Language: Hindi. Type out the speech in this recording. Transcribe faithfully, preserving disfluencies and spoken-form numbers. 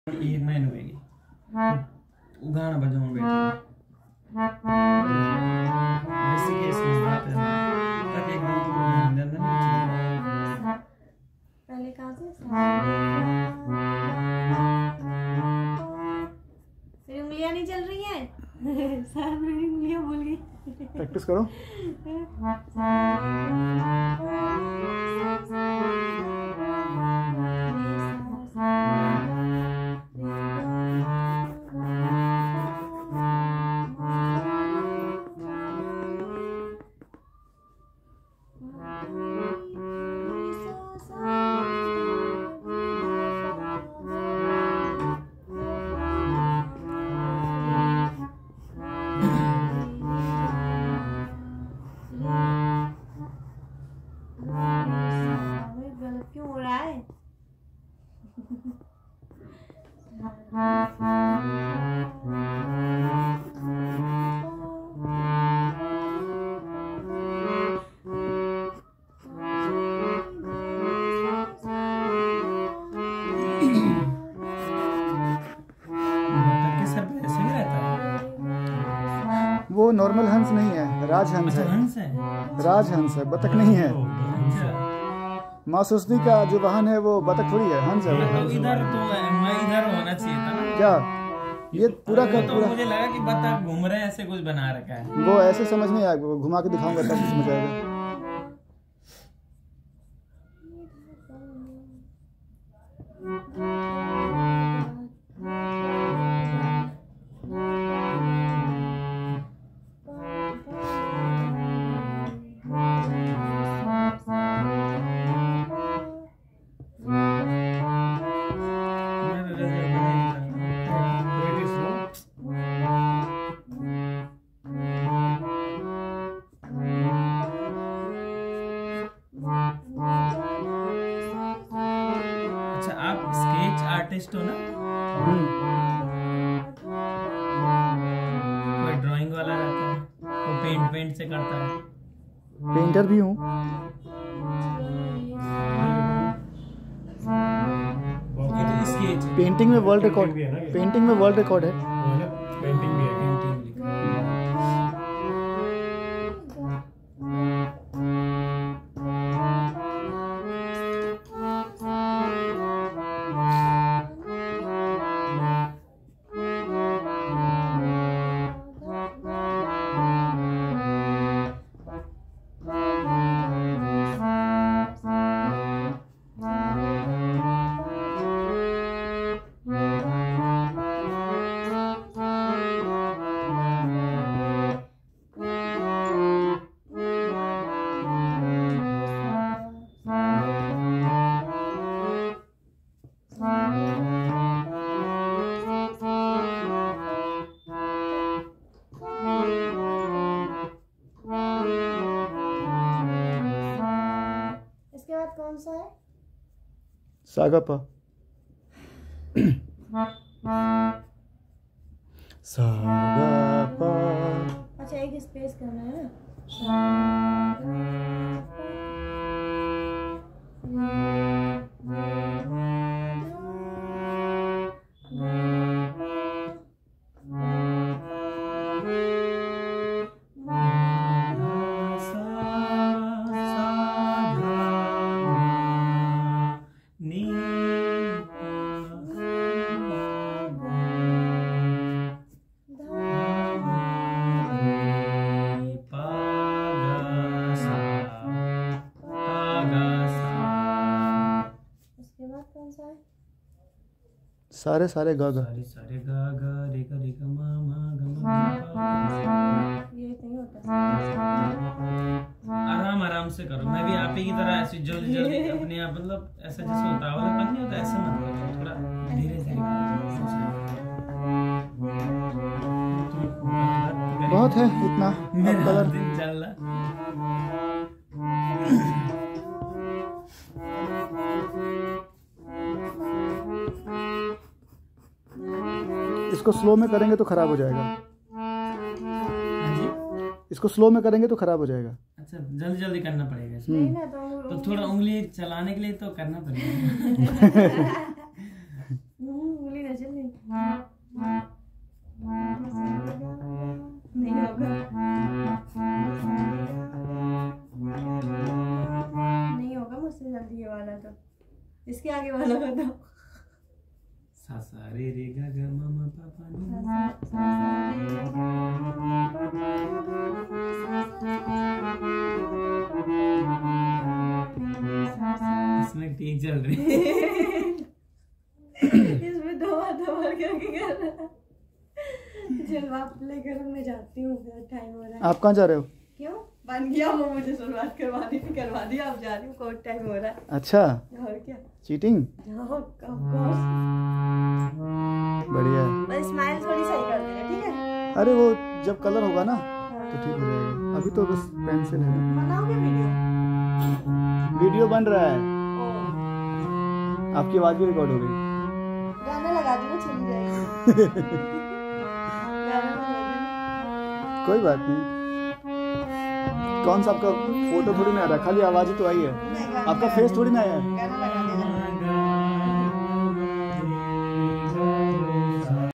एक महीने हुएगी गाना बजाऊं बेटी वैसे केस में बात है तब एकदम तो ध्यान देना नहीं पहले कहाँ से मेरी उंगलियां नहीं चल रही हैं सारा मेरी उंगलियां भूल गई। प्रैक्टिस करो। गलत क्यों हो रहा है? वो नॉर्मल हंस नहीं है, राजहंस है। हंस है, राजहंस है, बतख नहीं है। माँ सुस्ती का जो वाहन है वो बतख थोड़ी है, हंस है। तो इधर तो मैं इधर होना चाहिए था ना। क्या ये पूरा का तो पूरा मुझे लगा कि बतख घूम रहे हैं, ऐसे कुछ बना रखा है। वो ऐसे समझ नहीं आएगा, घुमा के दिखाऊंगा तब समझ आएगा। अच्छा आप स्केच आर्टिस्ट हो ना? कोई ड्राइंग वाला रहता है, वो पेंट पेंट से करता है। पेंटर भी हूँ। स्केच पेंटिंग में वर्ल्ड रिकॉर्ड, पेंटिंग में वर्ल्ड रिकॉर्ड है। पेंटिंग भी है, पेंटिंग लिखा कौन सा है? सागापा। सागापा। अच्छा एक स्पेस करना है ना। सारे सारे गा गा। सारे सारे गा गा रे गा रे गा मा मा गा मा। ये नहीं होता। आराम आराम से करो, मैं भी आप ही की तरह ऐसे जल्दी जल्दी अपने आप मतलब ऐसा जैसे होता है वाला नहीं होता, ऐसे मत करो, थोड़ा धीरे धीरे करो। बहुत है इतना। मेरा कलर दिन चल रहा। इसको स्लो में करेंगे तो खराब हो जाएगा। इसको स्लो में करेंगे तो खराब हो जाएगा। अच्छा जल्दी जल्दी करना पड़ेगा इसमें। नहीं ना तो, तो थोड़ा उंगली चलाने के लिए तो करना पड़ेगा। उंगली ना चल नहीं नहीं होगा नहीं होगा मुझसे जल्दी ये वाला तो इसके आगे वाला बताओ सा सा रे रे गा गा मा मा पा पा नी इसमें ठीक चल रही इसमें दो दो बार करके कर रहा चल आप प्ले करो मैं जाती हूँ टाइम हो रहा है आप कहाँ जा रहे हो? क्यों बन गया वो मुझे शुरुआत करवानी थी करवा दी आप जा रही हूँ कोई टाइम हो रहा है अच्छा और क्या चीटिंग जाओ ऑफ कोर्स बढ़िया है। बस स्माइल थोड़ी सही कर देना ठीक है अरे वो जब कलर होगा ना तो ठीक हो जाएगा, अभी तो बस पेंसिल है ना। बनाओगे वीडियो वीडियो बन रहा है, ओ आपकी आवाज भी रिकॉर्ड हो गई। गाना लगा देना चली जाएगी गाना लगा देना कोई बात नहीं, कौन सा आपका फोटो थोड़ी ना आ रहा, खाली आवाज ही तो आई है, नहीं, गाना आपका लगा फेस देना। थोड़ी ना आया है। गाना लगा देना